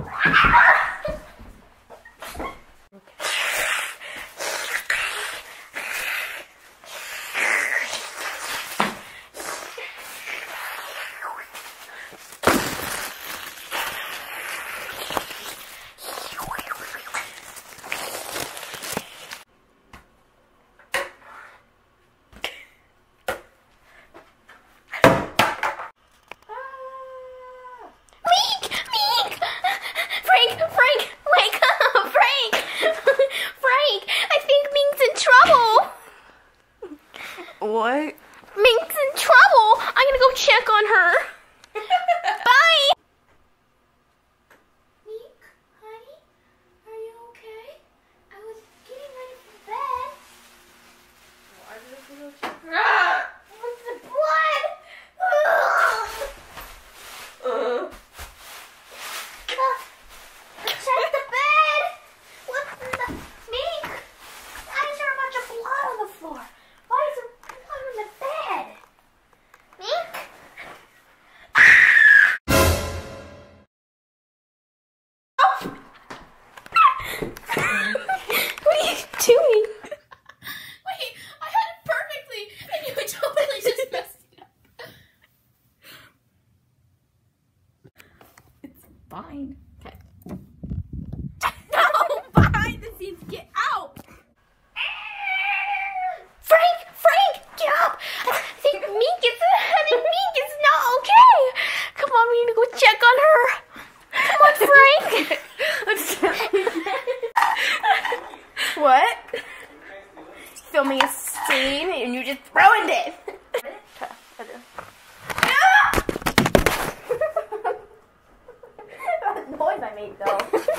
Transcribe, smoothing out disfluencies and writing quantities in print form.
What? Mink's in trouble. I'm gonna go check on her. Bye. Mink, honey, are you okay? I was getting ready for bed. Why did I go check her? What's the blood? Check the bed. What's in the Mink? Why is there a bunch of blood on the floor? Why is there blood on the bed? Mink? What are you doing? Wait, I had it perfectly, and you totally just messed it up. It's fine. Okay. No, behind the scenes, get out! Frank, get up! I think Mink is not okay. Come on, we need to go check on her. Come on, Frank. What? Filming a scene and you just ruined it. That noise I made though.